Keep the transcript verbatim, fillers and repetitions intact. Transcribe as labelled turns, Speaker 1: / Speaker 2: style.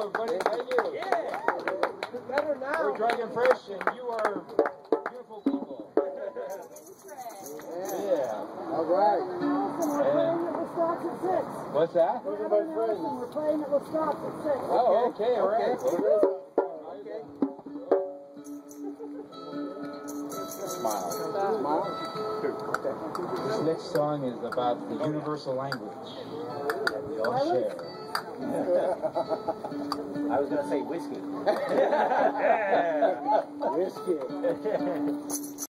Speaker 1: everybody. Thank you.
Speaker 2: Yeah. Better now.
Speaker 1: We're Dragon Fresh, and you are beautiful people. Yeah.
Speaker 3: All right.
Speaker 1: And what's that?
Speaker 3: Those are my friends.
Speaker 4: We're playing at the stop at six.
Speaker 1: Oh, okay, all right.
Speaker 3: Okay.
Speaker 1: Smile.
Speaker 3: Smile.
Speaker 1: This next song is about the universal language that we all share.
Speaker 2: I was going to say whiskey.
Speaker 3: Whiskey.